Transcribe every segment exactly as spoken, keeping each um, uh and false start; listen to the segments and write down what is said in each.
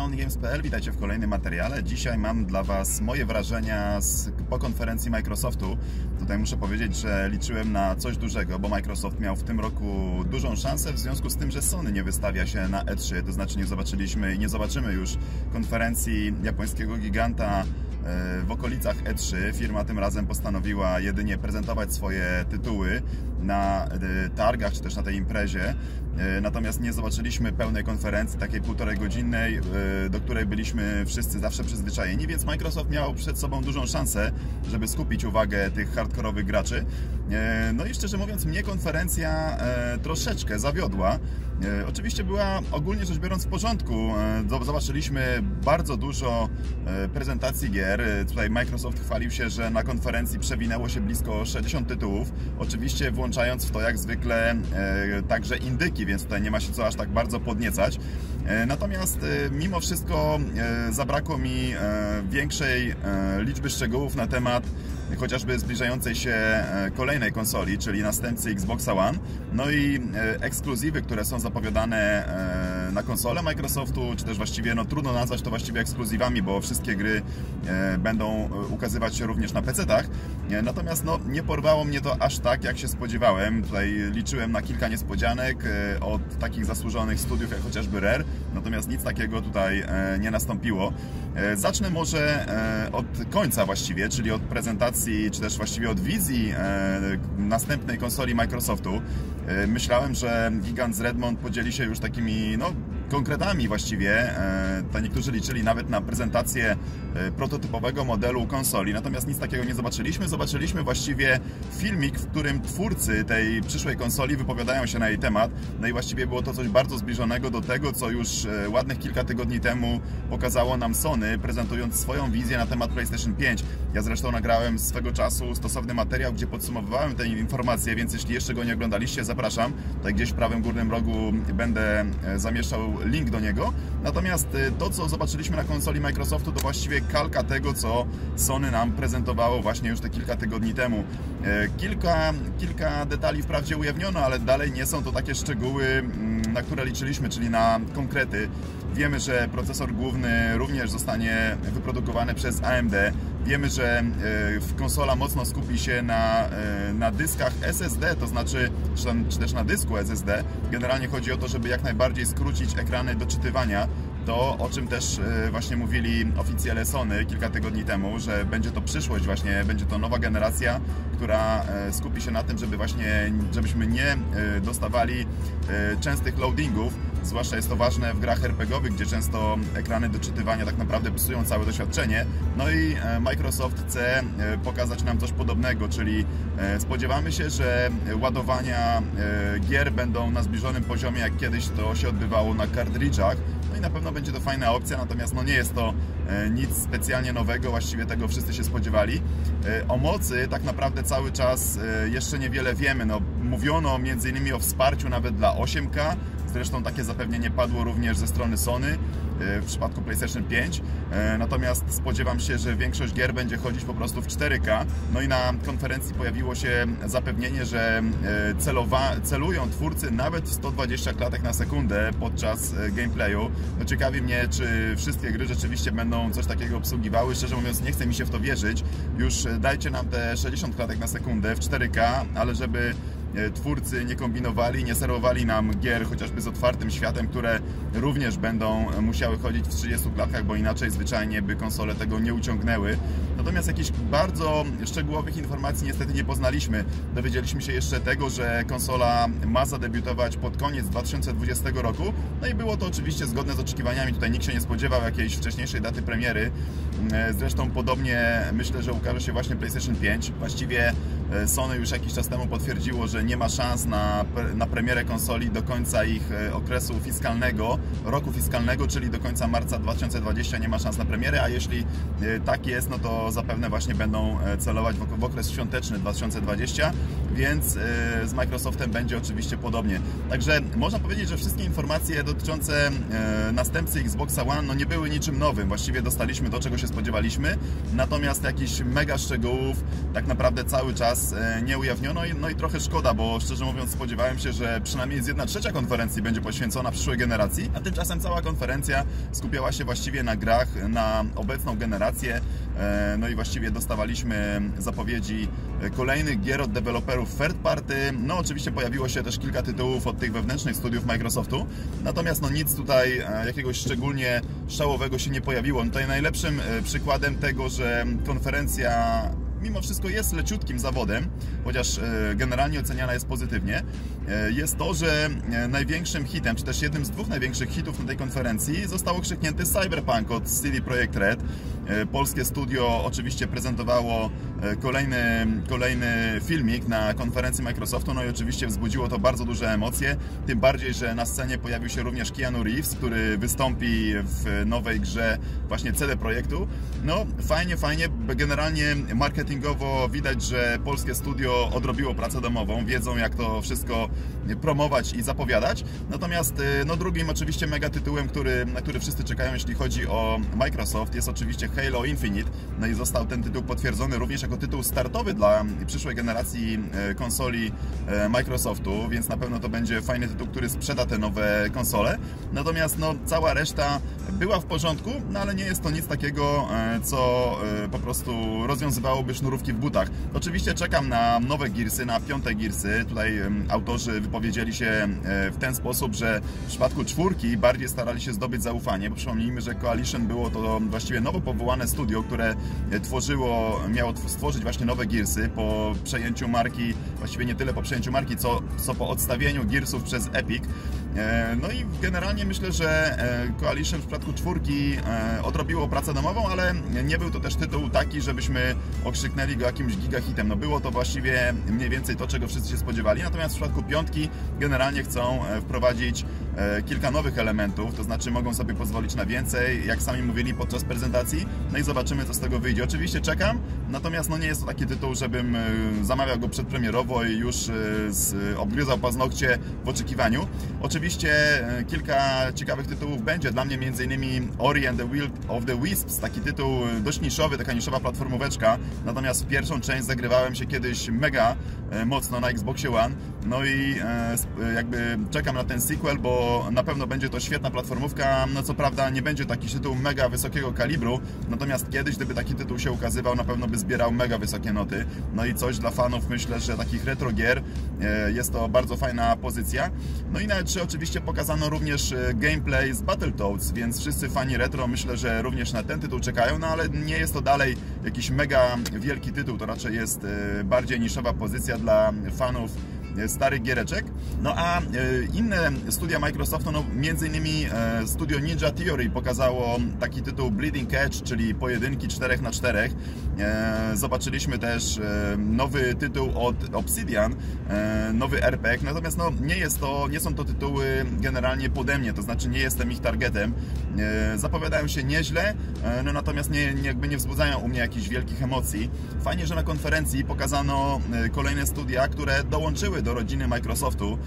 onlygames kropka p l, witajcie w kolejnym materiale. Dzisiaj mam dla Was moje wrażenia z, po konferencji Microsoftu. Tutaj muszę powiedzieć, że liczyłem na coś dużego, bo Microsoft miał w tym roku dużą szansę w związku z tym, że Sony nie wystawia się na E trzy, to znaczy nie zobaczyliśmy i nie zobaczymy już konferencji japońskiego giganta w okolicach E trzy. Firma tym razem postanowiła jedynie prezentować swoje tytuły na targach, czy też na tej imprezie. Natomiast nie zobaczyliśmy pełnej konferencji, takiej półtorej godzinnej, do której byliśmy wszyscy zawsze przyzwyczajeni, więc Microsoft miał przed sobą dużą szansę, żeby skupić uwagę tych hardkorowych graczy. No i szczerze mówiąc, mnie konferencja troszeczkę zawiodła. Oczywiście była ogólnie rzecz biorąc w porządku. Zobaczyliśmy bardzo dużo prezentacji gier. Tutaj Microsoft chwalił się, że na konferencji przewinęło się blisko sześćdziesiąt tytułów. Oczywiście włączając w to jak zwykle także indyki, więc tutaj nie ma się co aż tak bardzo podniecać. Natomiast mimo wszystko zabrakło mi większej liczby szczegółów na temat chociażby zbliżającej się kolejnej konsoli, czyli następcy Xboxa One. No i ekskluzywy, które są zapowiadane na konsolę Microsoftu, czy też właściwie, no trudno nazwać to właściwie ekskluzywami, bo wszystkie gry będą ukazywać się również na pecetach. Natomiast no, nie porwało mnie to aż tak, jak się spodziewałem. Tutaj liczyłem na kilka niespodzianek od takich zasłużonych studiów, jak chociażby Rare. Natomiast nic takiego tutaj nie nastąpiło. Zacznę może od końca właściwie, czyli od prezentacji, czy też właściwie od wizji następnej konsoli Microsoftu. Myślałem, że gigant z Redmond podzieli się już takimi, no, konkretami właściwie. To niektórzy liczyli nawet na prezentację prototypowego modelu konsoli, natomiast nic takiego nie zobaczyliśmy. Zobaczyliśmy właściwie filmik, w którym twórcy tej przyszłej konsoli wypowiadają się na jej temat. No i właściwie było to coś bardzo zbliżonego do tego, co już ładnych kilka tygodni temu pokazało nam Sony, prezentując swoją wizję na temat PlayStation pięć. Ja zresztą nagrałem swego czasu stosowny materiał, gdzie podsumowywałem te informacje, więc jeśli jeszcze go nie oglądaliście, zapraszam. Tutaj gdzieś w prawym górnym rogu będę zamieszczał link do niego. Natomiast to, co zobaczyliśmy na konsoli Microsoftu, to właściwie kalka tego, co Sony nam prezentowało właśnie już te kilka tygodni temu. Kilka, kilka detali wprawdzie ujawniono, ale dalej nie są to takie szczegóły, na które liczyliśmy, czyli na konkrety. Wiemy, że procesor główny również zostanie wyprodukowany przez A M D. Wiemy, że konsola mocno skupi się na, na dyskach S S D, to znaczy, czy też na dysku S S D. Generalnie chodzi o to, żeby jak najbardziej skrócić ekrany doczytywania. To, o czym też właśnie mówili oficjele Sony kilka tygodni temu, że będzie to przyszłość właśnie, będzie to nowa generacja, która skupi się na tym, żeby właśnie, żebyśmy nie dostawali częstych loadingów. Zwłaszcza jest to ważne w grach er pe gie owych, gdzie często ekrany doczytywania tak naprawdę psują całe doświadczenie. No i Microsoft chce pokazać nam coś podobnego, czyli spodziewamy się, że ładowania gier będą na zbliżonym poziomie, jak kiedyś to się odbywało na kartridżach. No i na pewno będzie to fajna opcja, natomiast no nie jest to nic specjalnie nowego, właściwie tego wszyscy się spodziewali. O mocy tak naprawdę cały czas jeszcze niewiele wiemy. No, mówiono między innymi o wsparciu nawet dla osiem K, zresztą takie zapewnienie padło również ze strony Sony w przypadku PlayStation pięć, natomiast spodziewam się, że większość gier będzie chodzić po prostu w cztery K. No i na konferencji pojawiło się zapewnienie, że celowa, celują twórcy nawet w sto dwadzieścia klatek na sekundę podczas gameplayu. No ciekawi mnie, czy wszystkie gry rzeczywiście będą coś takiego obsługiwały. Szczerze mówiąc, nie chce mi się w to wierzyć. Już dajcie nam te sześćdziesiąt klatek na sekundę w cztery K, ale żeby twórcy nie kombinowali, nie serwowali nam gier chociażby z otwartym światem, które również będą musiały chodzić w trzydziestu klatkach, bo inaczej zwyczajnie by konsole tego nie uciągnęły. Natomiast jakichś bardzo szczegółowych informacji niestety nie poznaliśmy. Dowiedzieliśmy się jeszcze tego, że konsola ma zadebiutować pod koniec dwa tysiące dwudziestego roku. No i było to oczywiście zgodne z oczekiwaniami. Tutaj nikt się nie spodziewał jakiejś wcześniejszej daty premiery. Zresztą podobnie myślę, że ukaże się właśnie PlayStation pięć. Właściwie Sony już jakiś czas temu potwierdziło, że nie ma szans na, na premierę konsoli do końca ich okresu fiskalnego, roku fiskalnego, czyli do końca marca dwa tysiące dwudziestego nie ma szans na premierę, a jeśli tak jest, no to to zapewne właśnie będą celować w okres świąteczny dwa tysiące dwudziesty, więc z Microsoftem będzie oczywiście podobnie. Także można powiedzieć, że wszystkie informacje dotyczące następcy Xboxa One no nie były niczym nowym. Właściwie dostaliśmy to, czego się spodziewaliśmy, natomiast jakichś mega szczegółów tak naprawdę cały czas nie ujawniono. No i trochę szkoda, bo szczerze mówiąc spodziewałem się, że przynajmniej z jedna trzecia konferencji będzie poświęcona przyszłej generacji, a tymczasem cała konferencja skupiała się właściwie na grach, na obecną generację. No i właściwie dostawaliśmy zapowiedzi kolejnych gier od deweloperów third party. No oczywiście pojawiło się też kilka tytułów od tych wewnętrznych studiów Microsoftu, natomiast no nic tutaj jakiegoś szczególnie szałowego się nie pojawiło. No tutaj najlepszym przykładem tego, że konferencja mimo wszystko jest leciutkim zawodem, chociaż generalnie oceniana jest pozytywnie, jest to, że największym hitem, czy też jednym z dwóch największych hitów na tej konferencji został okrzyknięty Cyberpunk od C D Projekt Red. Polskie studio oczywiście prezentowało kolejny, kolejny filmik na konferencji Microsoftu, no i oczywiście wzbudziło to bardzo duże emocje, tym bardziej, że na scenie pojawił się również Keanu Reeves, który wystąpi w nowej grze właśnie C D Projektu. No fajnie, fajnie, generalnie marketingowo widać, że polskie studio odrobiło pracę domową, wiedzą jak to wszystko promować i zapowiadać. Natomiast no drugim oczywiście mega tytułem, który, na który wszyscy czekają, jeśli chodzi o Microsoft, jest oczywiście Halo Infinite. No i został ten tytuł potwierdzony również jako tytuł startowy dla przyszłej generacji konsoli Microsoftu, więc na pewno to będzie fajny tytuł, który sprzeda te nowe konsole. Natomiast no cała reszta była w porządku, no ale nie jest to nic takiego, co po prostu rozwiązywałoby sznurówki w butach. Oczywiście czekam na nowe Gearsy, na piąte Gearsy. Tutaj autorzy wypowiedzieli się w ten sposób, że w przypadku czwórki bardziej starali się zdobyć zaufanie, bo przypomnijmy, że Coalition było to właściwie nowo powołane studio, które tworzyło, miało stworzyć właśnie nowe Gearsy po przejęciu marki, właściwie nie tyle po przejęciu marki, co, co po odstawieniu Gearsów przez Epic. No i generalnie myślę, że Coalition w przypadku czwórki odrobiło pracę domową, ale nie był to też tytuł taki, żebyśmy okrzyknęli go jakimś gigahitem. No było to właściwie mniej więcej to, czego wszyscy się spodziewali, natomiast w przypadku piątki generalnie chcą wprowadzić kilka nowych elementów, to znaczy mogą sobie pozwolić na więcej, jak sami mówili podczas prezentacji, no i zobaczymy, co z tego wyjdzie. Oczywiście czekam, natomiast no nie jest to taki tytuł, żebym zamawiał go przedpremierowo i już obgryzał paznokcie w oczekiwaniu. Oczywiście kilka ciekawych tytułów będzie, dla mnie między innymi Ori and the Will of the Wisps, taki tytuł dość niszowy, taka niszowa platformóweczka, natomiast w pierwszą część zagrywałem się kiedyś mega mocno na Xboxie One, no i jakby czekam na ten sequel, bo na pewno będzie to świetna platformówka, no co prawda nie będzie taki tytuł mega wysokiego kalibru, natomiast kiedyś, gdyby taki tytuł się ukazywał, na pewno by zbierał mega wysokie noty, no i coś dla fanów, myślę, że takich retro gier jest to bardzo fajna pozycja. No i na E trzy oczywiście pokazano również gameplay z Battletoads, więc wszyscy fani retro myślę, że również na ten tytuł czekają, no ale nie jest to dalej jakiś mega wielki tytuł, to raczej jest bardziej niszowa pozycja dla fanów starych giereczek. No a inne studia Microsoftu, no między innymi studio Ninja Theory pokazało taki tytuł Bleeding Edge, czyli pojedynki cztery na cztery. Zobaczyliśmy też nowy tytuł od Obsidian, nowy R P G, natomiast no nie jest to, nie są to tytuły generalnie pode mnie, to znaczy nie jestem ich targetem. Zapowiadają się nieźle, no natomiast nie, nie, jakby nie wzbudzają u mnie jakichś wielkich emocji. Fajnie, że na konferencji pokazano kolejne studia, które dołączyły do rodziny Microsoftu,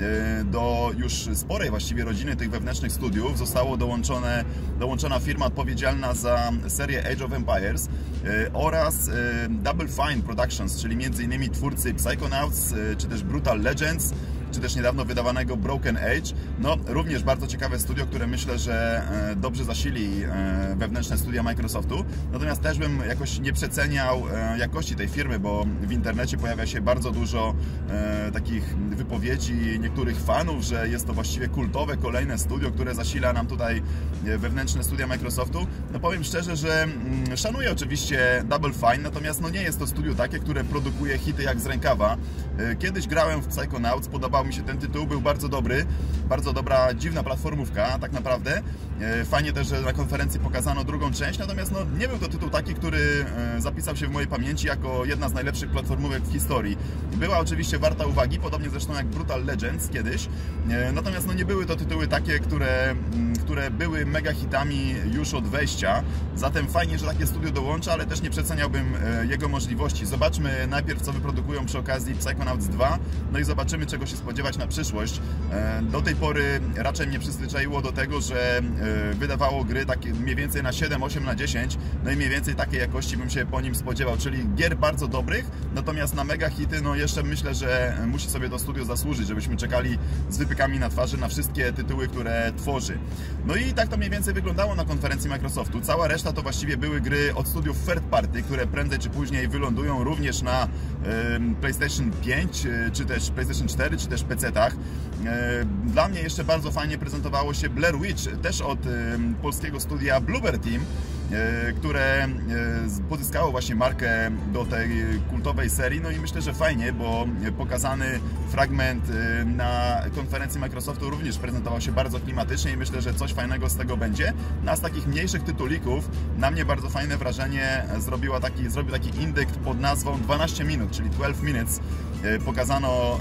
do już sporej właściwie rodziny tych wewnętrznych studiów. Zostało dołączone, dołączona firma odpowiedzialna za serię Age of Empires oraz Double Fine Productions, czyli między innymi twórcy Psychonauts, czy też Brutal Legends, czy też niedawno wydawanego Broken Age. No, również bardzo ciekawe studio, które myślę, że dobrze zasili wewnętrzne studia Microsoftu. Natomiast też bym jakoś nie przeceniał jakości tej firmy, bo w internecie pojawia się bardzo dużo takich wypowiedzi niektórych fanów, że jest to właściwie kultowe kolejne studio, które zasila nam tutaj wewnętrzne studia Microsoftu. No powiem szczerze, że szanuję oczywiście Double Fine, natomiast no nie jest to studio takie, które produkuje hity jak z rękawa. Kiedyś grałem w Psychonauts, podobało podobał mi się ten tytuł, był bardzo dobry, bardzo dobra, dziwna platformówka tak naprawdę. Fajnie też, że na konferencji pokazano drugą część, natomiast no, nie był to tytuł taki, który zapisał się w mojej pamięci jako jedna z najlepszych platformówek w historii. Była oczywiście warta uwagi, podobnie zresztą jak Brutal Legends kiedyś, natomiast no, nie były to tytuły takie, które, które były mega hitami już od wejścia, zatem fajnie, że takie studio dołącza, ale też nie przeceniałbym jego możliwości. Zobaczmy najpierw, co wyprodukują przy okazji Psychonauts dwa, no i zobaczymy, czego się spodziewać na przyszłość. Do tej pory raczej mnie przyzwyczaiło do tego, że wydawało gry takie mniej więcej na siedem, osiem na dziesięć, no i mniej więcej takiej jakości bym się po nim spodziewał, czyli gier bardzo dobrych, natomiast na mega hity, no jeszcze myślę, że musi sobie to studio zasłużyć, żebyśmy czekali z wypykami na twarzy na wszystkie tytuły, które tworzy. No i tak to mniej więcej wyglądało na konferencji Microsoftu. Cała reszta to właściwie były gry od studiów third party, które prędzej czy później wylądują również na y, PlayStation pięć, y, czy też PlayStation cztery, czy też pecetach. Y, dla mnie jeszcze bardzo fajnie prezentowało się Blair Witch, też od y, polskiego studia Bloober Team, które pozyskało właśnie markę do tej kultowej serii. No i myślę, że fajnie, bo pokazany fragment na konferencji Microsoftu również prezentował się bardzo klimatycznie i myślę, że coś fajnego z tego będzie. No, z takich mniejszych tytulików na mnie bardzo fajne wrażenie zrobiła taki, zrobił taki indykt pod nazwą dwanaście minut, czyli dwanaście minutes. Pokazano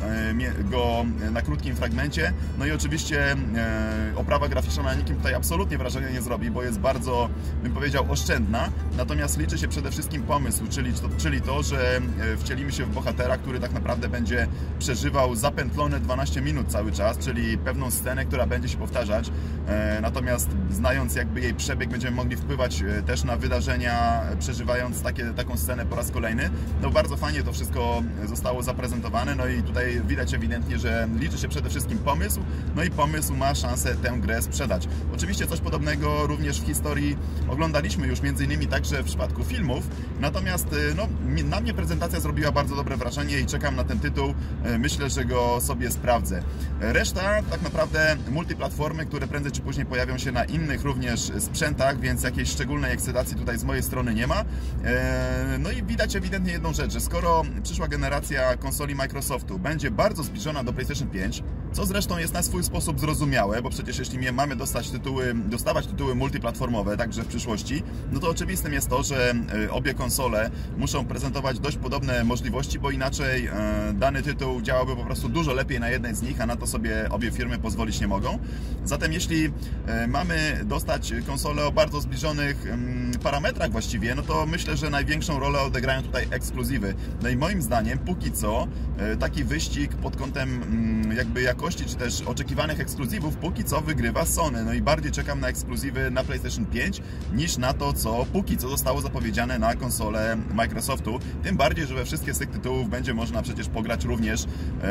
go na krótkim fragmencie. No i oczywiście oprawa graficzna na nikim tutaj absolutnie wrażenia nie zrobi, bo jest bardzo, bym powiedział, oszczędna. Natomiast liczy się przede wszystkim pomysł, czyli to, czyli to, że wcielimy się w bohatera, który tak naprawdę będzie przeżywał zapętlone dwanaście minut cały czas, czyli pewną scenę, która będzie się powtarzać. Natomiast znając jakby jej przebieg, będziemy mogli wpływać też na wydarzenia, przeżywając takie, taką scenę po raz kolejny. No bardzo fajnie to wszystko zostało zaprezentowane. No i tutaj widać ewidentnie, że liczy się przede wszystkim pomysł, no i pomysł ma szansę tę grę sprzedać. Oczywiście coś podobnego również w historii oglądaliśmy już między innymi także w przypadku filmów, natomiast no, na mnie prezentacja zrobiła bardzo dobre wrażenie i czekam na ten tytuł, myślę, że go sobie sprawdzę. Reszta tak naprawdę multiplatformy, które prędzej czy później pojawią się na innych również sprzętach, więc jakiejś szczególnej ekscytacji tutaj z mojej strony nie ma. No i widać ewidentnie jedną rzecz, że skoro przyszła generacja konsoli Microsoftu będzie bardzo zbliżona do PlayStation pięć, co zresztą jest na swój sposób zrozumiałe, bo przecież jeśli mamy dostać tytuły, dostawać tytuły multiplatformowe także w przyszłości, no to oczywistym jest to, że obie konsole muszą prezentować dość podobne możliwości, bo inaczej dany tytuł działałby po prostu dużo lepiej na jednej z nich, a na to sobie obie firmy pozwolić nie mogą. Zatem jeśli mamy dostać konsole o bardzo zbliżonych parametrach właściwie, no to myślę, że największą rolę odegrają tutaj ekskluzywy. No i moim zdaniem póki co taki wyścig pod kątem jakby jakości, czy też oczekiwanych ekskluzywów, póki co wygrywa Sony. No i bardziej czekam na ekskluzywy na PlayStation pięć niż na to, co póki co zostało zapowiedziane na konsolę Microsoftu. Tym bardziej, że we wszystkie z tych tytułów będzie można przecież pograć również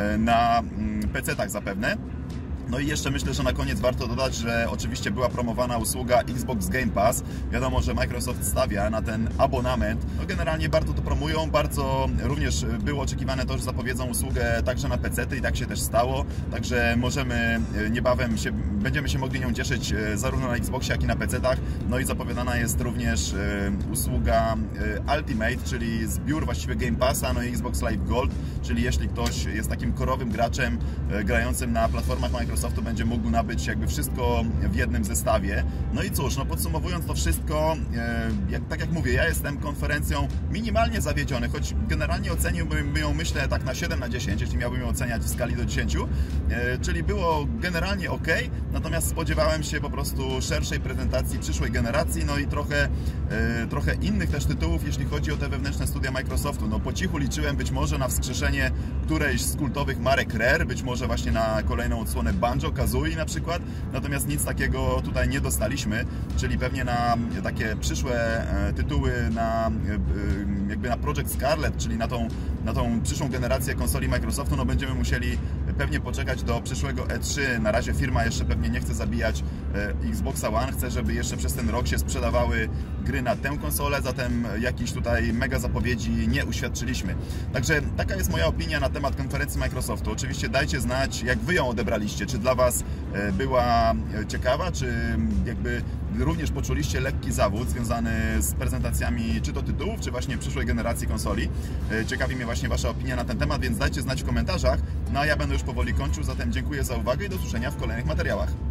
na pecetach zapewne. No i jeszcze myślę, że na koniec warto dodać, że oczywiście była promowana usługa Xbox Game Pass. Wiadomo, że Microsoft stawia na ten abonament. No generalnie bardzo to promują, bardzo również było oczekiwane to, że zapowiedzą usługę także na pecety i tak się też stało. Także możemy niebawem się, będziemy się mogli nią cieszyć zarówno na Xboxie, jak i na pecetach. No i zapowiadana jest również usługa Ultimate, czyli zbiór właściwie Game Passa, no i Xbox Live Gold, czyli jeśli ktoś jest takim korowym graczem grającym na platformach Microsoftu, to będzie mógł nabyć jakby wszystko w jednym zestawie. No i cóż, no podsumowując to wszystko, jak, tak jak mówię, ja jestem konferencją minimalnie zawiedziony, choć generalnie oceniłbym ją, myślę, tak na siedem na dziesięć, jeśli miałbym ją oceniać w skali do dziesięciu, czyli było generalnie ok, natomiast spodziewałem się po prostu szerszej prezentacji przyszłej generacji, no i trochę, trochę innych też tytułów, jeśli chodzi o te wewnętrzne studia Microsoftu. No po cichu liczyłem być może na wskrzeszenie którejś z kultowych marek Rare, być może właśnie na kolejną odsłonę Banjo-Kazooie na przykład, natomiast nic takiego tutaj nie dostaliśmy, czyli pewnie na takie przyszłe tytuły na jakby na Project Scarlet, czyli na tą, na tą przyszłą generację konsoli Microsoftu, no będziemy musieli pewnie poczekać do przyszłego E trzy. Na razie firma jeszcze pewnie nie chce zabijać Xboxa One, chce, żeby jeszcze przez ten rok się sprzedawały gry na tę konsolę, zatem jakichś tutaj mega zapowiedzi nie uświadczyliśmy. Także taka jest moja opinia na temat konferencji Microsoftu. Oczywiście dajcie znać, jak Wy ją odebraliście, czy dla Was była ciekawa, czy jakby również poczuliście lekki zawód związany z prezentacjami czy to tytułów, czy właśnie przyszłej przyszłej generacji konsoli. Ciekawi mnie właśnie Wasza opinia na ten temat, więc dajcie znać w komentarzach. No a ja będę już powoli kończył, zatem dziękuję za uwagę i do usłyszenia w kolejnych materiałach.